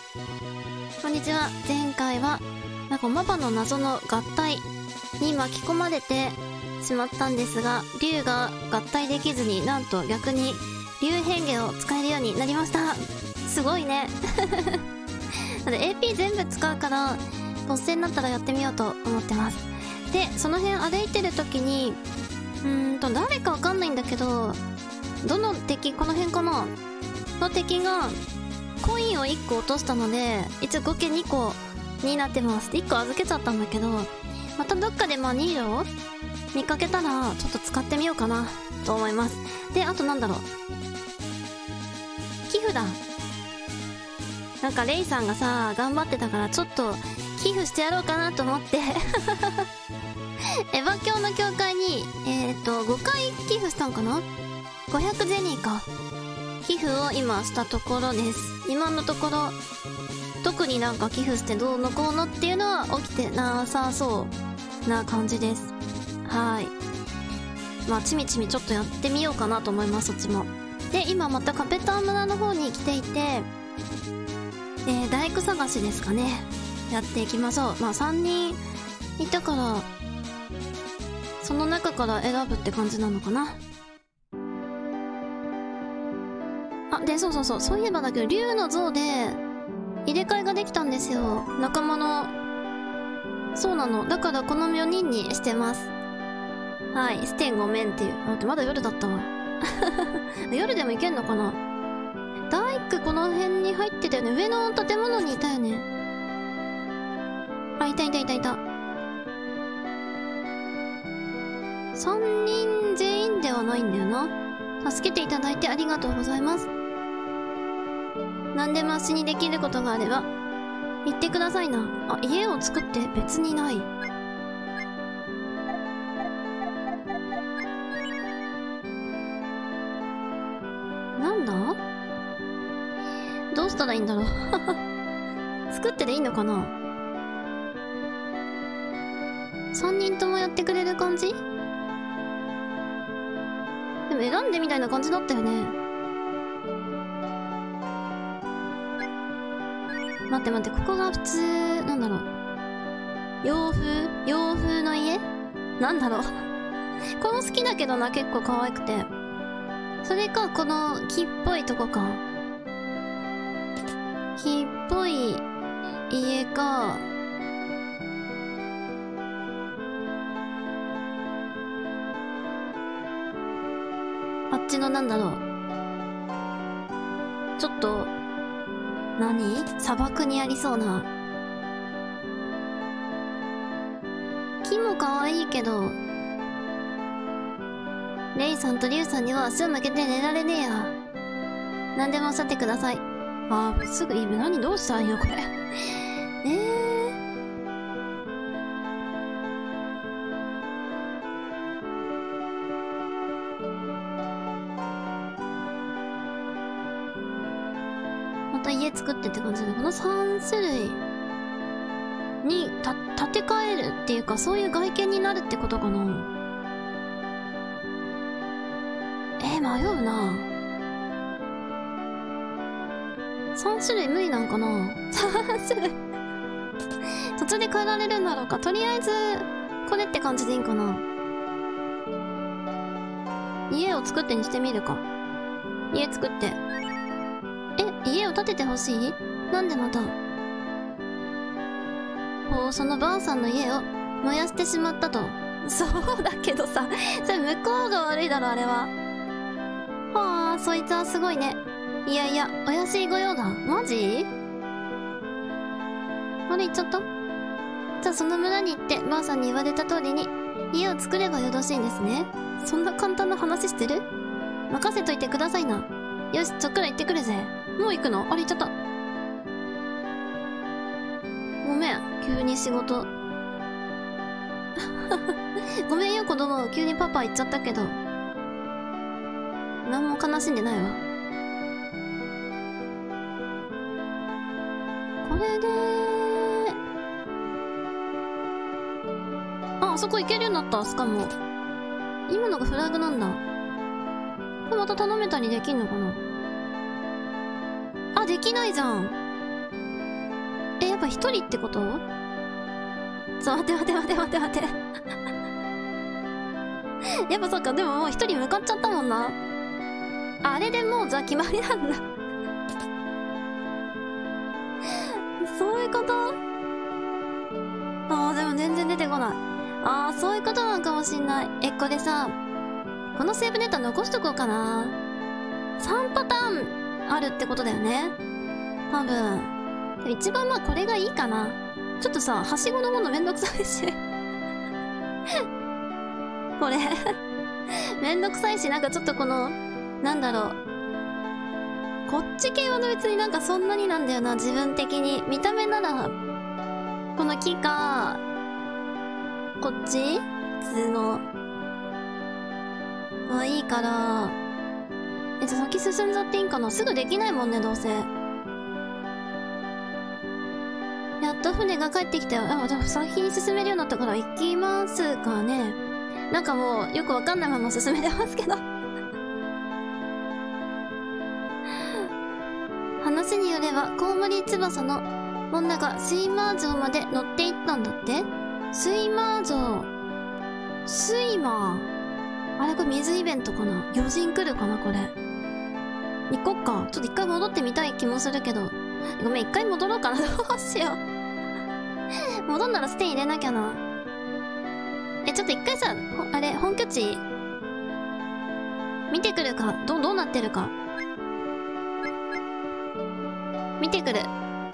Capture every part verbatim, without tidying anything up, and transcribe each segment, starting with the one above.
こんにちは。前回はなんかマパの謎の合体に巻き込まれてしまったんですが、竜が合体できずに、なんと逆に竜変化を使えるようになりました。すごいね。なので エーピー 全部使うからボス戦になったらやってみようと思ってます。でその辺歩いてる時にうーんと誰かわかんないんだけど、どの敵、この辺かなの敵がコインをいっこ落としたので、一応合計にこになってます。いっこ預けちゃったんだけど、またどっかでマニールを見かけたらちょっと使ってみようかなと思います。であとなんだろう、寄付だ。なんかレイさんがさ頑張ってたから、ちょっと寄付してやろうかなと思ってエヴァ教の教会にえっとごかい寄付したんかな、ごひゃくジェニーか寄付を今したところです。今のところ特になんか寄付してどうのこうのっていうのは起きてなさそうな感じです。はい、まあちみちみちょっとやってみようかなと思います、そっちも。で今またカペター村の方に来ていて、えー、大工探しですかね、やっていきましょう。まあさんにんいたからその中から選ぶって感じなのかな。あ、でそうそうそう、そういえばだけど竜の像で入れ替えができたんですよ、仲間の。そうなの、だからこのよにんにしてます。はい、ステンごめんっていう。あ、待って、まだ夜だったわ。夜でも行けんのかな。大工この辺に入ってたよね。上の建物にいたよね。あ、いたいたいたいた。さんにん全員ではないんだよな。助けていただいてありがとうございます。何でも足にできることがあれば言ってくださいな。あ、家を作って別にない。なんだ、どうしたらいいんだろう。作ってでいいのかな。さんにんともやってくれる感じ。でも選んでみたいな感じだったよね。待って待って、ここが普通なんだろう、洋風洋風の家なんだろう。この好きだけどな、結構可愛くて。それかこの木っぽいとこか、木っぽい家か、あっちのなんだろう、ちょっと何、砂漠にありそうな木も可愛いけど、レイさんとリュウさんには足を向けて寝られねえや。何でもおっしゃってください。あー、すぐいい。何どうしたんよこれ。えー、また家作ってって感じで、このさん種類にた建て替えるっていうか、そういう外見になるってことかな。えー、迷うな。さん種類無理なんかな。さん種類途中で変えられるんだろうか。とりあえずこれって感じでいいんかな。家を作ってにしてみるか。家作って。え、家を建ててほしい？なんでまた。ほう、そのばあさんの家を燃やしてしまったと。そうだけどさ、それ向こうが悪いだろ、あれは。はあ、そいつはすごいね。いやいや、お安いご用が。マジ？あれ、行っちゃった？じゃあその村に行ってばあさんに言われた通りに家を作ればよろしいんですね。そんな簡単な話してる？任せといてくださいな。よし、ちょっくら行ってくるぜ。もう行くの？あれ、行っちゃった。ごめん、急に仕事。ごめんよ子供、急にパパ行っちゃったけど。何も悲しんでないわ。これであ、あそこ行けるようになった。しかも今のがフラグなんだ。これまた頼めたりできんのかな。あ、できないじゃん。 ぱ一人ってこと？ちょっと待って待って待って待って待ってやっぱそっか、でももう一人向かっちゃったもんな。あれでもうじゃあ決まりなんだそういうこと？ああ、でも全然出てこない。ああ、そういうことなのかもしんない。え、これさ、このセーブネタ残しとこうかな。さんパターンあるってことだよね。多分。でも一番まあこれがいいかな。ちょっとさ、はしごのものめんどくさいし。これ。めんどくさいし、なんかちょっとこの、なんだろう。こっち系は別になんかそんなになんだよな、自分的に。見た目なら、この木か、こっち普通の。はいいから、えっと、先進んじゃっていいんかな？すぐできないもんね、どうせ。やっと船が帰ってきたよ。あ、じゃあ先に進めるようになったから行きますかね。なんかもう、よくわかんないまま進めてますけど。話によれば、コウモリ翼の女がスイマー城まで乗っていったんだって？スイマー城。スイマー。あれこれ水イベントかな？魚人来るかなこれ。行こっか。ちょっと一回戻ってみたい気もするけど。ごめん、一回戻ろうかな。どうしよう。戻んならステイ入れなきゃな。え、ちょっと一回さ、あれ、本拠地、見てくるか。ど、どうなってるか。見てくる。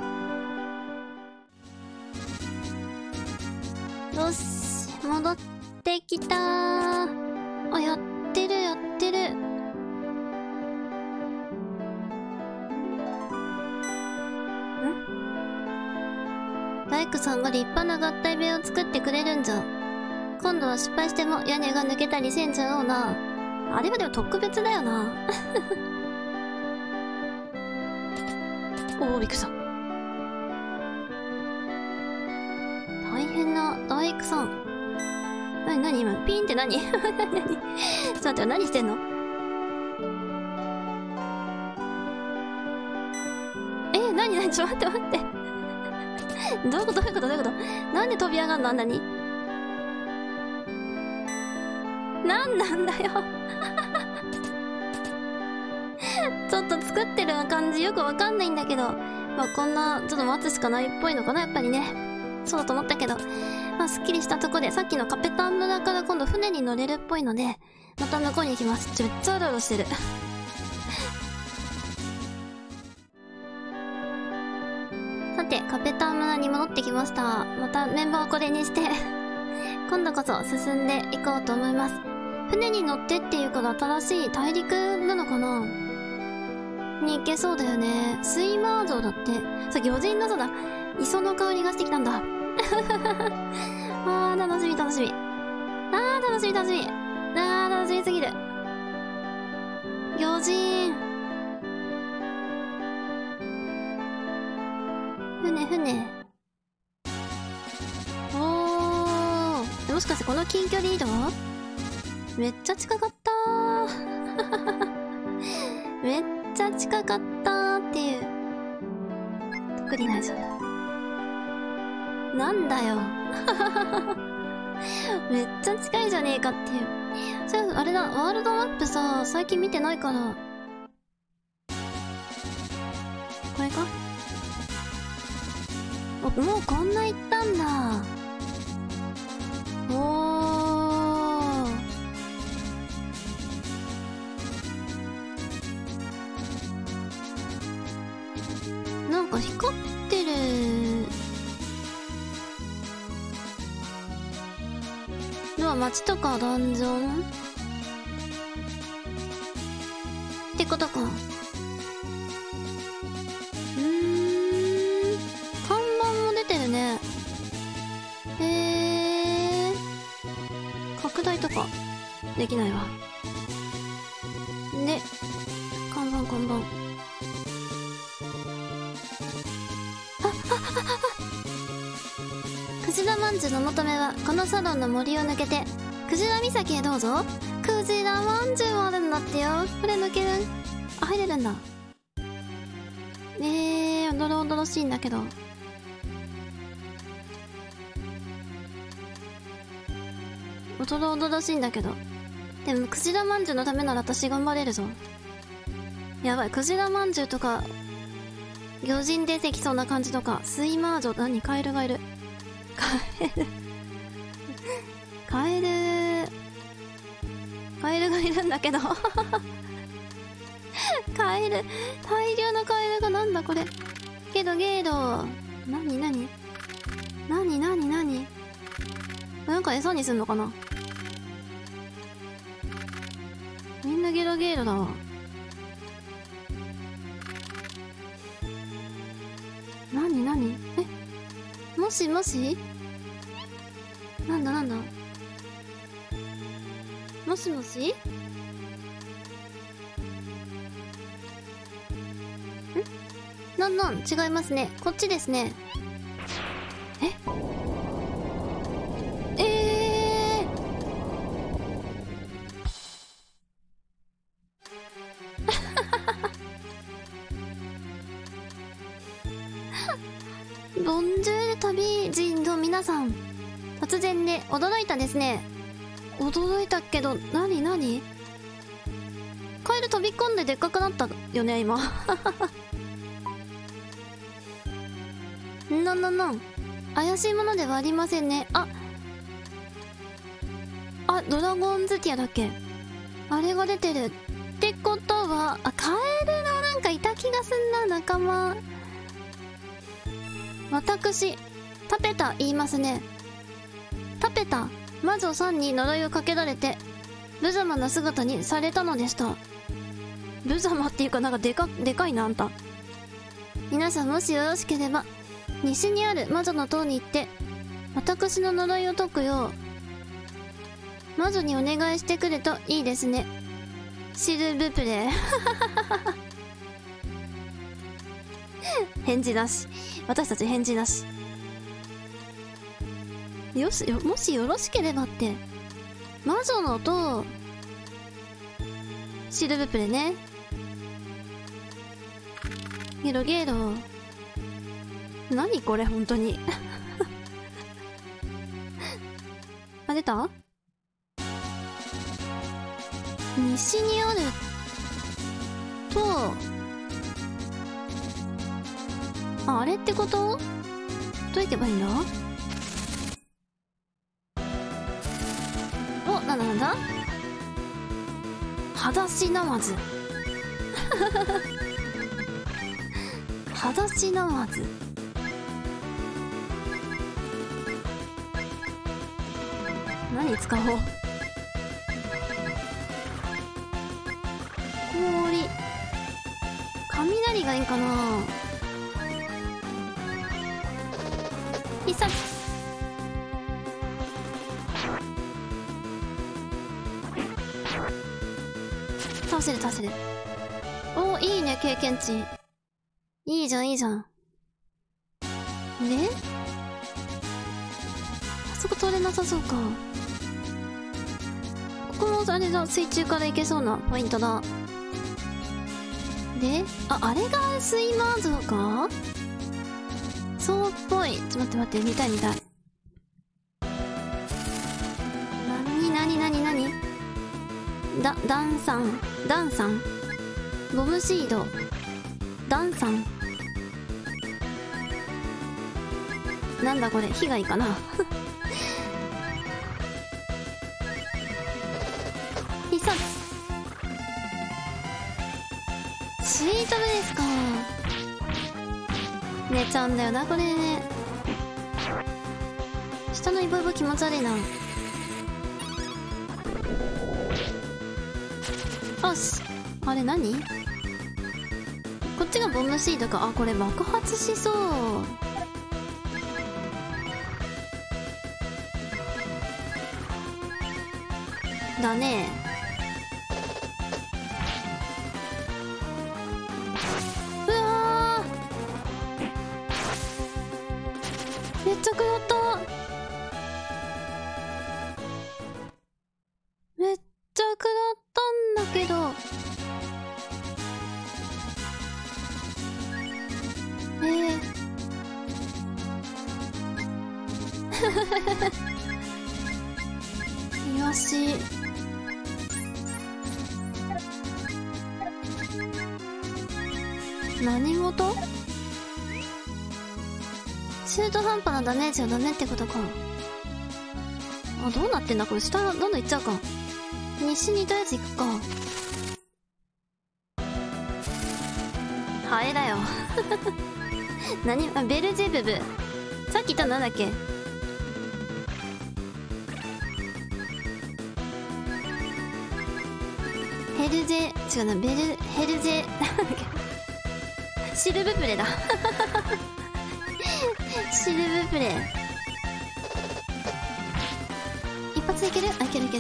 よし、戻ってきたー。あ、やってるやってる。ん？大工さんが立派な合体部屋を作ってくれるんじゃ。今度は失敗しても屋根が抜けたりせんじゃろうな。あれはでも特別だよな。おお、びっくりした。大変な大工さん。なになに今、ピーンって何？何？ちょっと待って、何してんの？え、なになに？ちょっと待って待って。どういうことどういうことどういうこと？なんで飛び上がんのあんなに？なんなんだよ。ちょっと作ってる感じよくわかんないんだけど。まあ、こんな、ちょっと待つしかないっぽいのかな、やっぱりね。そうだと思ったけど。まあ、すっきりしたとこで、さっきのカペタン村から今度船に乗れるっぽいので、また向こうに行きます。ちょ、めっちゃうろうろしてる。さて、カペタン村に戻ってきました。またメンバーをこれにして、今度こそ進んでいこうと思います。船に乗ってっていうから新しい大陸なのかなに行けそうだよね。スイマー城だって。さ、魚人のそうだ。磯の香りがしてきたんだ。あー、楽しみ楽しみ。あー、楽しみ楽しみ。あー、楽しみすぎる。魚人。船船。おー。もしかしてこの近距離移動？めっちゃ近かったー。めっちゃ近かったーっていう。特にないじゃん。なんだよ。めっちゃ近いじゃねえかっていう。じゃあ、あれだ、ワールドマップさ、最近見てないから。これか？お、もうこんな行ったんだ。おー。なんか光ってる。では街とかダンジョンってことか。うーん。看板も出てるね。へー。拡大とかできないわ。で、看板看板。クジラまんじゅうの求めはこのサロンの森を抜けてクジラ岬へどうぞ。クジラまんじゅうもあるんだってよ。これ抜ける？あ、入れるんだ。えー、おどろおどろしいんだけど。 おどろおどろしいんだけど。でもクジラまんじゅうのためなら私頑張れるぞ。やばい、クジラまんじゅうとか魚人出てきそうな感じとか。睡魔女、何、カエルがいる。カエルカエルカエルがいるんだけどカエル、大量のカエルが、なんだこれ。けどゲード、なになになになになになんか餌にすんのかな。みんなゲロゲードだわ。なになにえ、もしもし、なんだなんだ、もしもし、んなんなん、違いますね。こっちですね。ええーボンジュール旅人の皆さん、突然で驚いたですね。驚いたけど、なになに、カエル飛び込んででっかくなったよね今なんなんなん、怪しいものではありませんね。ああ、ドラゴンズティアだっけ、あれが出てるってことは、あ、カエルがなんかいた気がすんな、仲間。私タペタ言いますね。タペタ、魔女さんに呪いをかけられて無様な姿にされたのでした。無様っていうか、なんかでかでかいな、あんた。皆さん、もしよろしければ西にある魔女の塔に行って私の呪いを解くよう魔女にお願いしてくれといいですね。シルブプレ返事なし。私たち返事なし。よし、よ、もしよろしければって、魔女の塔シルブプレね。ゲロゲロ、何これ本当にあ、出た？西にあると、あ、あれってこと？どう行けばいいんだ？お、なんだなんだ？裸足ナマズ裸足ナマズ、何使おう。氷、雷がいいんかな。必殺、倒せる倒せる。おー、いいね、経験値。いいじゃんいいじゃん。で、あそこ通れなさそうか。ここもあれだ、水中から行けそうなポイントだ。で、あ、あれが睡魔像か？そうっぽい。ちょっと待って待って、見たい見たい。なになになになに？だ、ダンさん、ダンさん、ボムシード、ダンさん。なんだこれ、火がいいかな必殺、スイートルですか。寝ちゃうんだよなこれね。下のイボイボ気持ち悪いな。よし、あれ何？こっちがボムシードか。あ、これ爆発しそうだね。うわー、めっちゃ食らった。めっちゃ食らったんだけど。えー、 怪しい。何事？中途半端なダメージはダメってことか。あ、どうなってんだこれ。下どんどん行っちゃうか。西にとりあえず行くか。ハエだよ。何？あ、ベルゼブブ。さっき言ったのなんだっけ？ヘルゼ、違うな、ベル、ヘルゼ、なんだっけ？シルブプレだ。シルブプレ。一発いける？あ、いけるいける。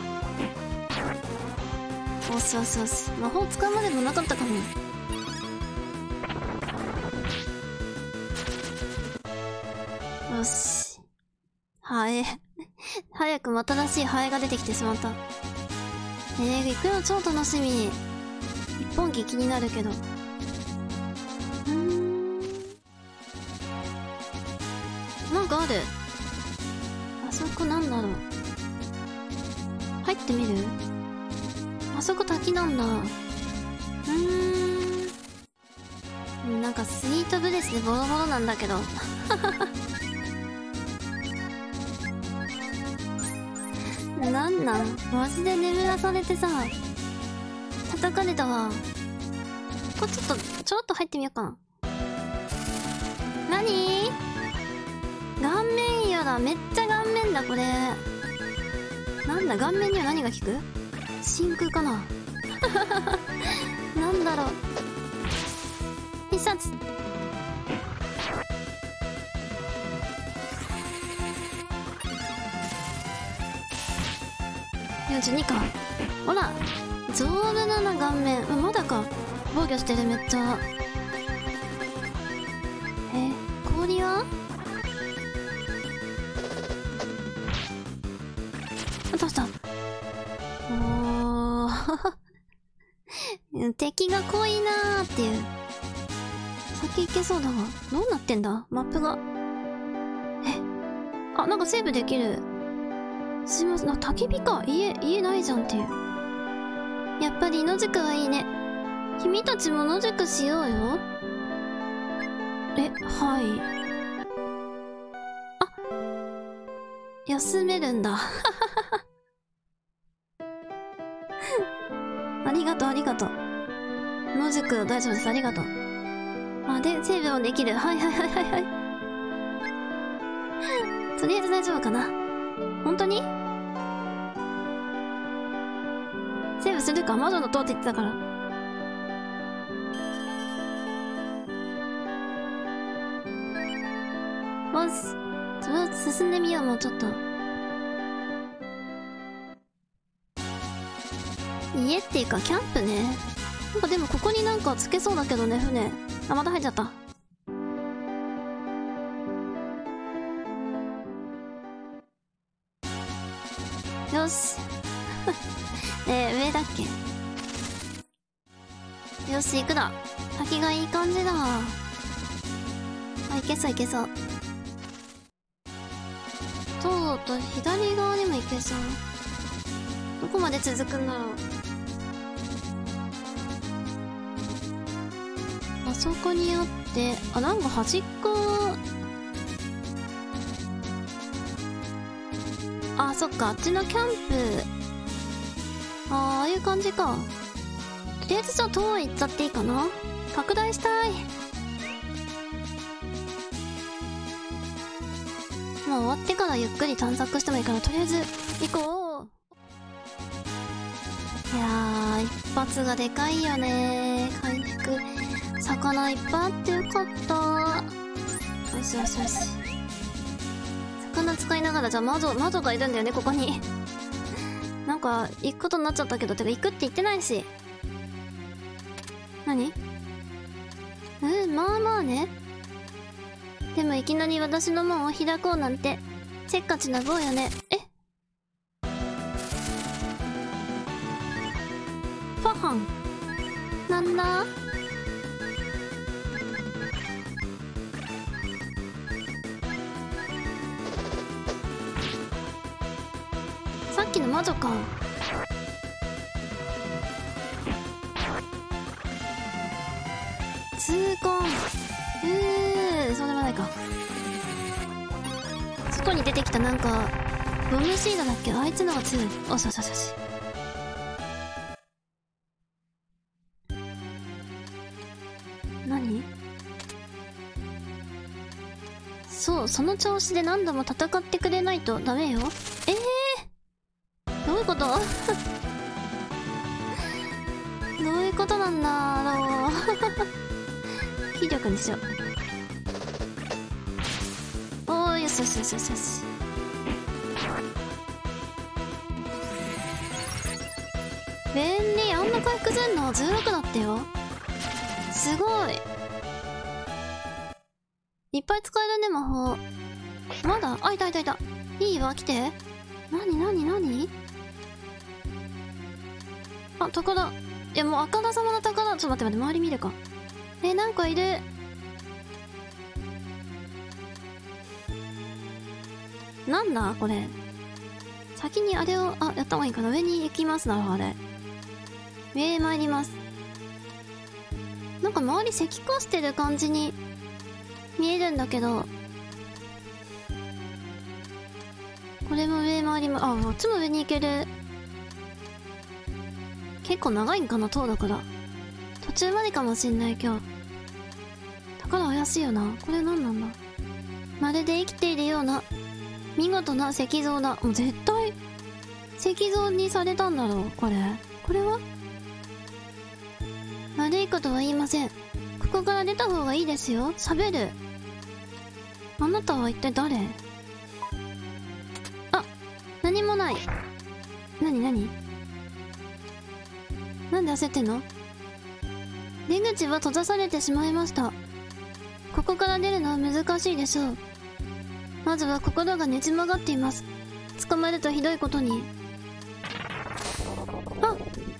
おっすおっすおっす。魔法使うまでもなかったかも。よし。ハエ。早く新しいハエが出てきてしまった。えー、行くの超楽しみ。一本木気になるけど。うーん。なんかある。あそこなんだろう。入ってみる？あそこ滝なんだ。うーん。なんかスイートブレスでボロボロなんだけど。なんなん？マジで眠らされてさ、叩かれたわ。これちょっと、ちょろっと入ってみようかな。なに？顔面やだ。めっちゃ顔面だ、これ。なんだ、顔面には何が効く？真空かな。なんだろう。必殺。よんじゅうにか。ほら、丈夫だな顔面。うん、まだか。防御してる、めっちゃ。え、氷は？どうした？おー。敵が濃いなーっていう。先行けそうだわ。どうなってんだ？マップが。え、あ、なんかセーブできる。すいません。あ、焚き火か。家、家ないじゃんっていう。やっぱり野宿はいいね。君たちも野宿しようよ。え、はい。あ、休めるんだ。ありがとう、ありがとう。野宿大丈夫です。ありがとう。あ、で、セーブもできる。はいはいはいはいはい。とりあえず大丈夫かな。本当に？セーブするか。魔女の塔って言ってたから。よし。それを進んでみよう、もうちょっと。家っていうか、キャンプね。なんかでもここになんかつけそうだけどね、船。あ、また入っちゃった。よし。えー、上だっけ？よし、行くだ。滝がいい感じだ。あ、いけそういけそう。とうと左側にも行けそう。どこまで続くんだろう。あそこにあって、あ、なんか端っこ。あ、そっか、あっちのキャンプ。ああ、ああいう感じか。とりあえずじゃあ塔行っちゃっていいかな。拡大したい。もう終わってからゆっくり探索してもいいから、とりあえず行こう。いやー、一発がでかいよね。回復。魚いっぱいあってよかった。よしよしよし。魚使いながら、じゃあ魔女、魔女がいるんだよね、ここに。なんか、行くことになっちゃったけど、てか行くって言ってないし。何？うん、まあまあね。でもいきなり私の門を開こうなんて、せっかちな坊よね。え？ファハン。なんだ？さっきの魔女か。痛恨。えー、そうでもないか。外に出てきたなんかボムシードだっけ、あいつのが強い。おしよしよしよし。何？そう、その調子で何度も戦ってくれないとダメよ。ええー、どういうこと？どういうことなんだろう。気力にしよう。おー、よしよしよしよしよし。便利。あんな回復すんのじゅうろくだったよ。すごい。いっぱい使えるね、魔法。まだ？あ、いたいたいた。いいわ、来て。なになになに？あ、宝。いや、もうあからさまな宝。ちょっと待って待って、周り見るか。えー、なんかいる。なんだこれ。先にあれを、あ、やった方がいいかな。上に行きますな、あれ。上へ参ります。なんか周り石化してる感じに見えるんだけど。これも上回りま、あ、こっちも上に行ける。結構長いんかな、塔だから。途中までかもしんない、今日。宝怪しいよな。これ何なんだ？まるで生きているような、見事な石像だ。もう絶対、石像にされたんだろう、これ。これは？悪いことは言いません。ここから出た方がいいですよ。喋る。あなたは一体誰？あ、何もない。なになに？なんで焦ってんの？出口は閉ざされてしまいました。ここから出るのは難しいでしょう。まずは心がねじ曲がっています。捕まるとひどいことに。あっ、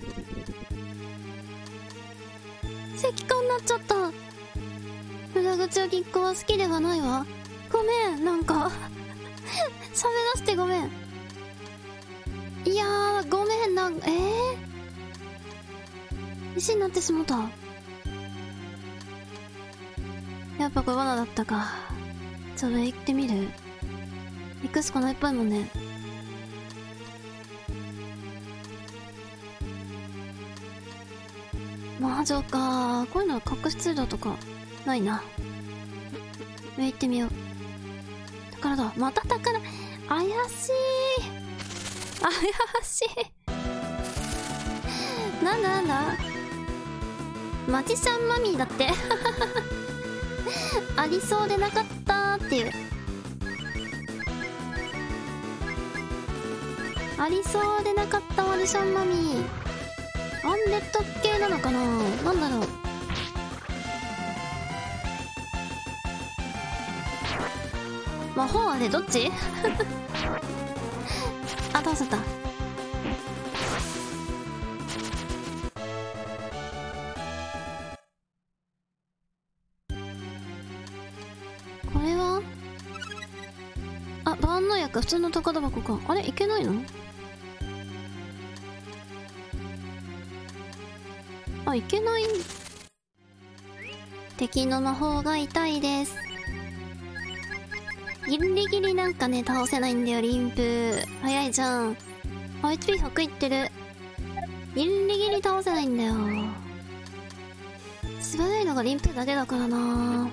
石化になっちゃった。裏口を聞く子は好きではないわ。ごめん、なんか喋らせてごめん。いやー、ごめん、なんか、えー、石になってしもた。やっぱこれ罠だったか。ちょっと行ってみる？行くしかないっぽいもんね。魔女か。こういうのは隠し通路とかないな。上行ってみよう。宝だ。また宝。怪しい。怪しい。なんだなんだ。マジシャンマミーだって。ありそうでなかったーっていう。ありそうでなかったマジシャンマミー。アンデッド系なのかな？なんだろう。魔法あれどっち？あ、倒せた。これは？あ、万能薬、普通の宝箱か。あれいけないの？あ、いけない。敵の魔法が痛いです。ギリギリなんかね、倒せないんだよ、リンプ。早いじゃん。エイチピーひゃく いってる。ギリギリ倒せないんだよ。素早いのがリンプだけだからな。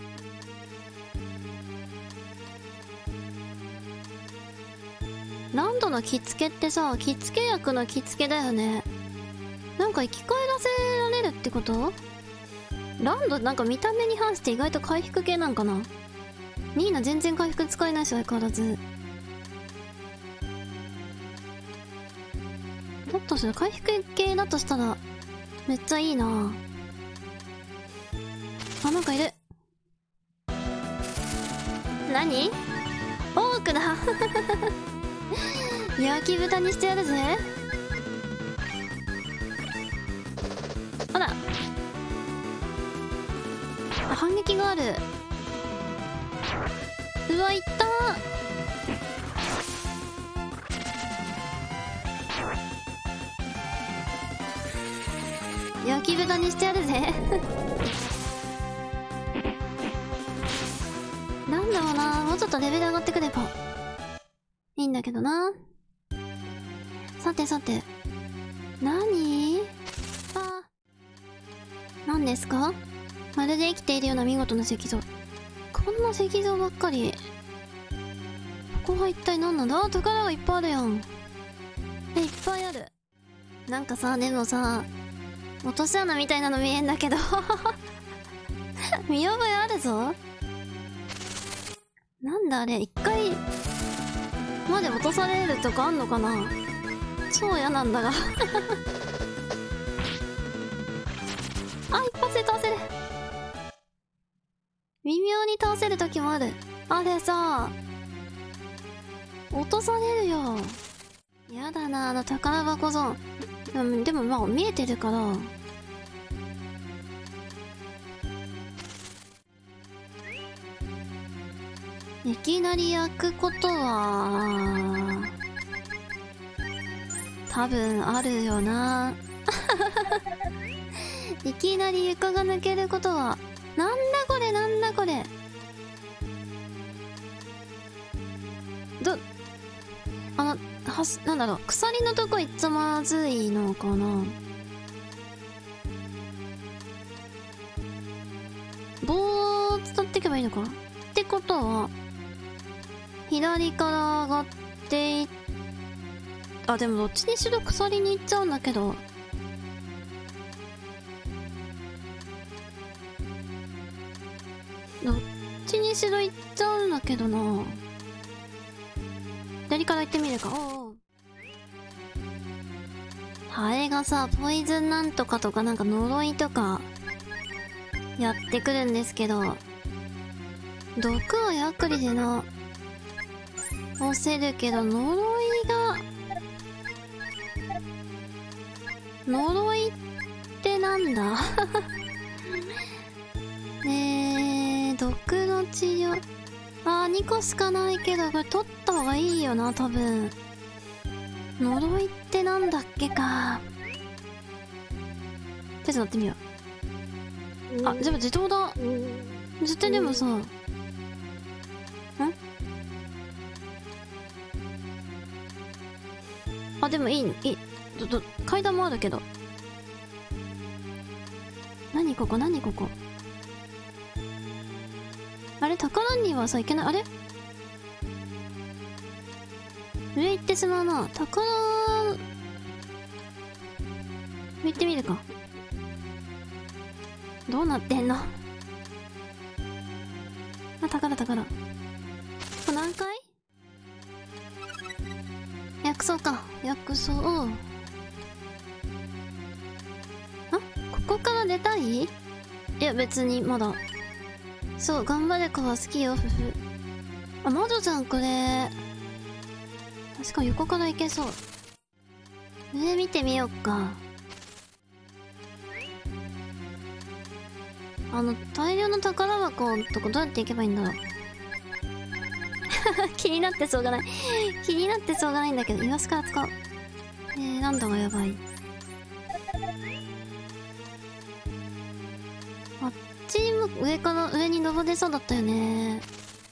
ランドの着付けってさ、着付け薬の着付けだよね。なんか生き返らせられるってこと？ランドなんか見た目に反して意外と回復系なんかな。ニーナ全然回復使えないし相変わらず。だとしたら回復系だとしたらめっちゃいいな。あ、なんかいる。何？オークだ。焼き豚にしてやるぜ。あら、あ、反撃がある。うわ、いった焼き豚にしてやるぜなんだろうな、もうちょっとレベル上がってくればいいんだけどな。さてさて、何？あ、何ですか？まるで生きているような見事な石像。こんな石像ばっかり。ここは一体何なんだ？あ、宝がいっぱいあるやん。え、いっぱいある。なんかさ、でもさ、落とし穴みたいなの見えんだけど見覚えあるぞ。なんだあれ、一回まで落とされるとかあんのかな。超嫌なんだがあ、一発で倒せる。微妙に倒せる時もある。あれさ、落とされるよ。やだな、あの宝箱ゾーン。でもまあ見えてるから。いきなり焼くことは多分あるよな。いきなり床が抜けることは、なんだこれなんだこれ。ど、あの、はす、なんだろう、鎖のとこいっつまずいのかな。棒を伝っていけばいいのかってことは、左から上がっていっ、あ、でもどっちにしろ鎖に行っちゃうんだけど。どっちにしろ行っちゃうんだけどな。左から行ってみるか。おうおう。ハエがさ、ポイズンなんとかとかなんか呪いとか、やってくるんですけど、毒はやっくりでな、押せるけど、呪いが、呪いってなんだねえ、毒の治療。あー、にこしかないけど、これ取った方がいいよな、多分。呪いってなんだっけか。ちょっと乗ってみよう。あ、でも自動だ。絶対でもさ、ん？あ、でもいい、いい。ど、ど、階段もあるけど。何ここ、何ここ。あれ、宝にはさ、いけない。あれ？上行ってしまうな。宝、行ってみるか。どうなってんの？あ、宝、宝。これ何回？薬草か。薬草を。あ？ここから出たい？いや、別に、まだ。そう、頑張れ子は好きよ、ふふ。あ、魔女じゃん、これ。確か横から行けそう。上見てみよっか。あの、大量の宝箱のとこどうやって行けばいいんだろう。気になってしょうがない。気になってしょうがないんだけど、イワシから使う。えー、なんだがやばい。あっちにも上から上に登れそうだったよね。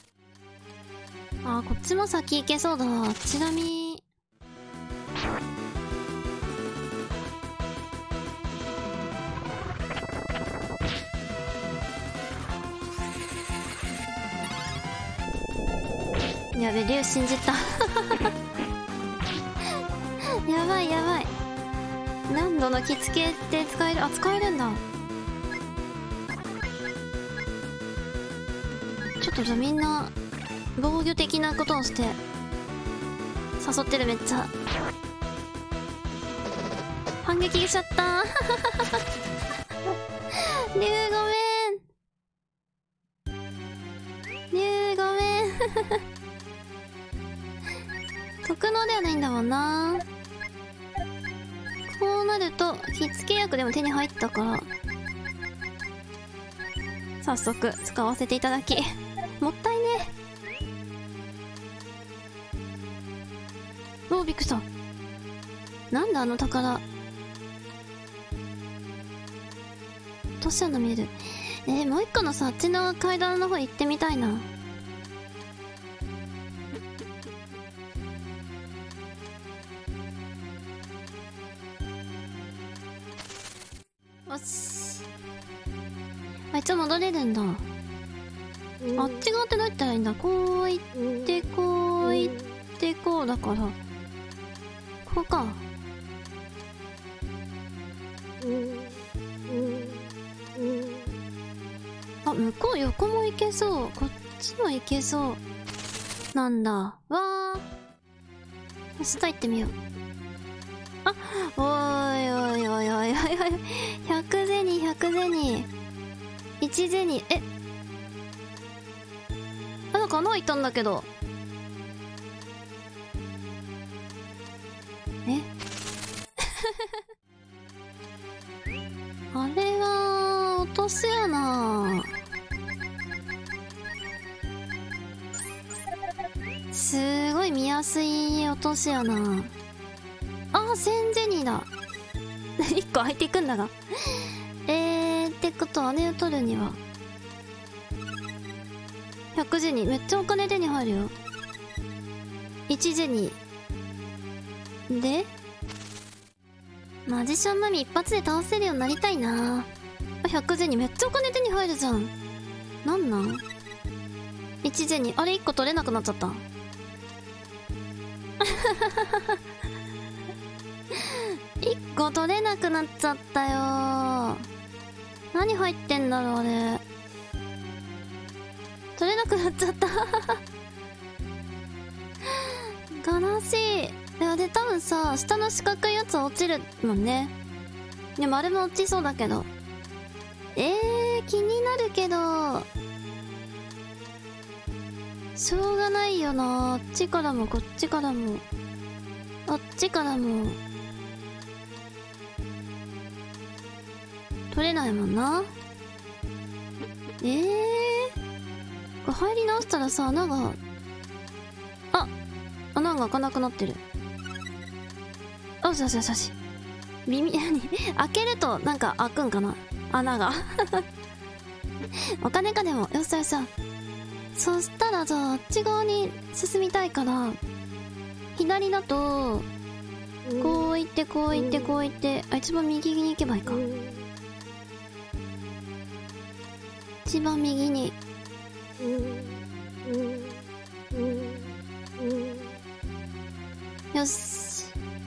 あー、こっちも先行けそうだ。ちなみに、やべ、竜信じた。やばいやばい。何度の着付けって使える？あ、使えるんだ。ちょっとじゃあみんな防御的なことをして誘ってる。めっちゃ反撃しちゃった竜ごめん、竜ごめん特能ではないんだもんな。こうなると着付け薬でも手に入ったから早速使わせていただきもったいね。おー、びっくりした。なんだあの宝。 落とし穴見える。えー、もう一個のさ、あっちの階段の方行ってみたいな。よし。あ、一応戻れるんだ。あっち側ってどうやったらいいんだ。こう行って、こう行って、こうだから。こうか。あ、向こう横も行けそう。こっちも行けそう。なんだ。わー。下行ってみよう。あ、おーいおいおいおいおいおい。ひゃくゼニー、ひゃくゼニー。いちゼニー。え、あ、なんか穴開いたんだけど。えあれは、落とし穴。すごい見やすい落とし穴。あ、せんゼニーだ。いっこ開いていくんだが。えー、ってことは、姉を取るには。ひゃくゼニー。めっちゃお金手に入るよ。いちゼニー。でマジシャンマミ一発で倒せるようになりたいな。ひゃくゼニー。めっちゃお金手に入るじゃん。なんなん ?いち ゼニー。あれいっこ取れなくなっちゃった。いっこ取れなくなっちゃったよー。何入ってんだろうあれ。取れなくなっちゃった悲しい。いやで多分さ、下の四角いやつは落ちるもんね。でもあれも落ちそうだけど。えー、気になるけどしょうがないよな。あっちからもこっちからもあっちからも取れないもんな。えー、これ入り直したらさ、穴があ穴が開かなくなってる。よしよしよしよし。微妙に開けるとなんか開くんかな穴がお金かでも。よっしゃよっしゃ。そしたらじゃああっち側に進みたいから左だとこう行ってこう行ってこう行って、あ、一番右に行けばいいか。一番右によし。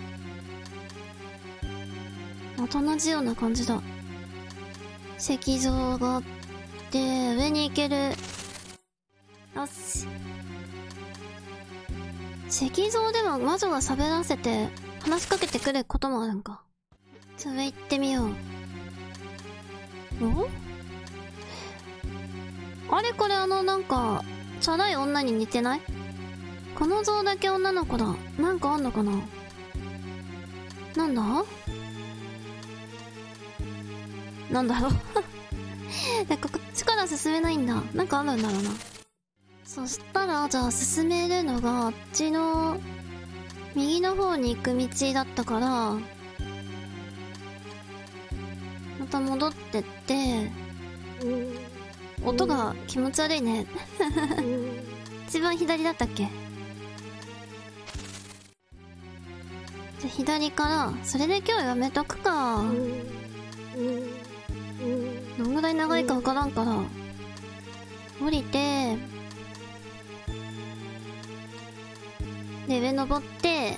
また同じような感じだ。石像があって上に行ける。よし。石像では魔女が喋らせて話しかけてくることもあるんか。じゃあ上行ってみよう。お？あれこれあのなんかチャラい女に似てない？この像だけ女の子だ。なんかあんのかな？なんだ？なんだろうでこっちから進めないんだ。なんかあるんだろうな。そしたらじゃあ進めるのがあっちの右の方に行く道だったからまた戻ってって音が気持ち悪いね一番左だったっけ。じゃあ左からそれで今日やめとくか。どんぐらい長いかわからんから降りてで上登って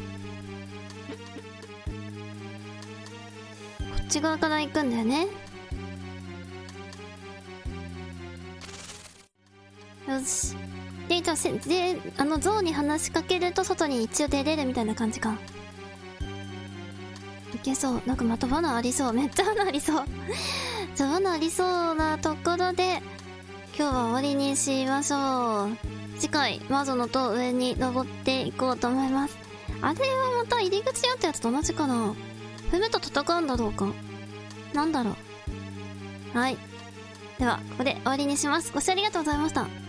こっち側から行くんだよね。よし。でじゃあせであの象に話しかけると外に一応出れるみたいな感じか。いけそう。なんかまた罠ありそう。めっちゃ罠ありそうじゃあ罠ありそうなところで今日は終わりにしましょう。次回魔女の塔上に登っていこうと思います。あれはまた入り口にあったやつと同じかな。踏むと戦うんだろうか。なんだろう。はい。ではここで終わりにします。ご視聴ありがとうございました。